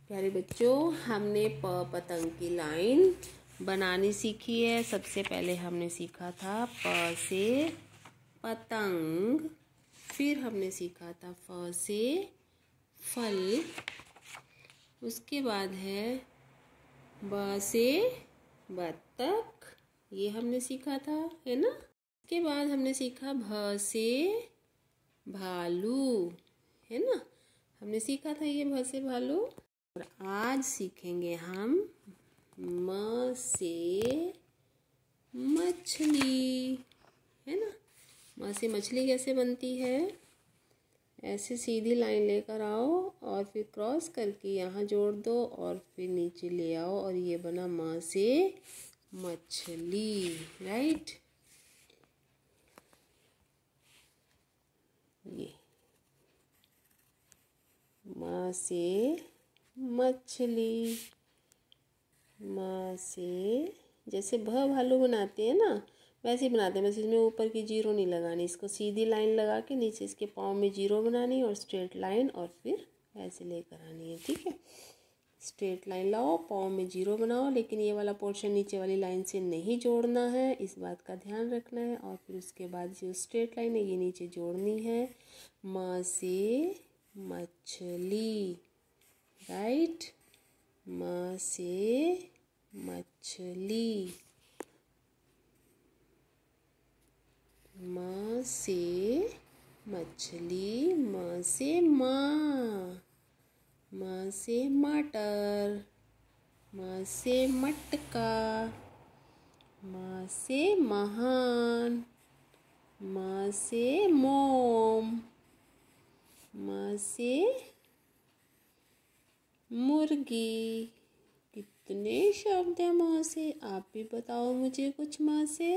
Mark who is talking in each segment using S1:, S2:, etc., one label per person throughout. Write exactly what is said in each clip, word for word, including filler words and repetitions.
S1: प्यारे बच्चों, हमने प पतंग की लाइन बनानी सीखी है। सबसे पहले हमने सीखा था प से पतंग, फिर हमने सीखा था फ से फल, उसके बाद है ब से बत्तख, ये हमने सीखा था, है ना। उसके बाद हमने सीखा भ से भालू, है ना, हमने सीखा था ये भ से भालू। और आज सीखेंगे हम म से मछली, है ना। म से मछली कैसे बनती है? ऐसे सीधी लाइन लेकर आओ और फिर क्रॉस करके यहाँ जोड़ दो और फिर नीचे ले आओ और ये बना म से मछली, राइट। ये म से मछली, म से जैसे भ भालू बनाते हैं ना, वैसे ही बनाते हैं, बस इसमें ऊपर की जीरो नहीं लगानी। इसको सीधी लाइन लगा के नीचे इसके पाँव में जीरो बनानी और स्ट्रेट लाइन और फिर ऐसे लेकर आनी है, ठीक है। स्ट्रेट लाइन लाओ, पाँव में जीरो बनाओ, लेकिन ये वाला पोर्शन नीचे वाली लाइन से नहीं जोड़ना है, इस बात का ध्यान रखना है। और फिर उसके बाद जो स्ट्रेट लाइन है ये नीचे जोड़नी है। म से मछली, राइट, म से मछली, म से मछली, म से माँ, म से मटर, म से मटका, म से महान, म से मोम, म से मुर्गी। कितने शब्द हैं म से? आप भी बताओ मुझे कुछ म से।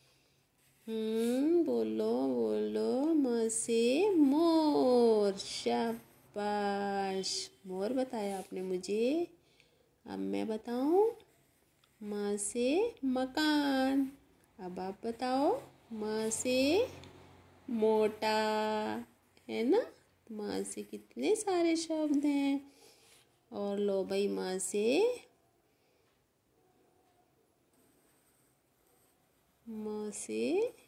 S1: हम्म बोलो बोलो। म से मोर, शाबाश, मोर बताया आपने मुझे। अब मैं बताऊं? म से मकान, अब आप बताओ। म से मोटा, है ना। म से कितने सारे शब्द हैं। और लो भाई, म से म से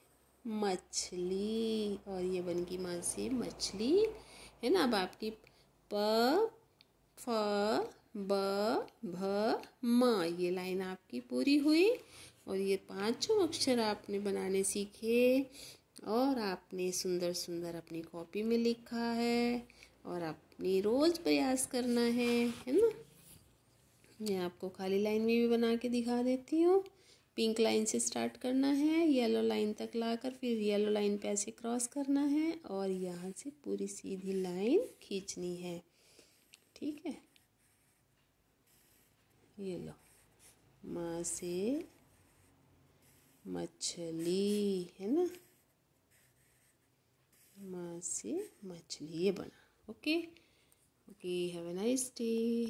S1: मछली, और ये बन गई म से मछली, है ना। अब आपकी प फ ब भ म ये लाइन आपकी पूरी हुई और ये पांचों अक्षर आपने बनाने सीखे और आपने सुंदर सुंदर अपनी कॉपी में लिखा है और अपनी रोज प्रयास करना है, है ना। मैं आपको खाली लाइन में भी बना के दिखा देती हूँ। पिंक लाइन से स्टार्ट करना है, येलो लाइन तक लाकर फिर येलो लाइन पे ऐसे क्रॉस करना है और यहाँ से पूरी सीधी लाइन खींचनी है, ठीक है। ये लो, म से मछली, है ना, म से मछली, ये बना। Okay okay, have a nice day.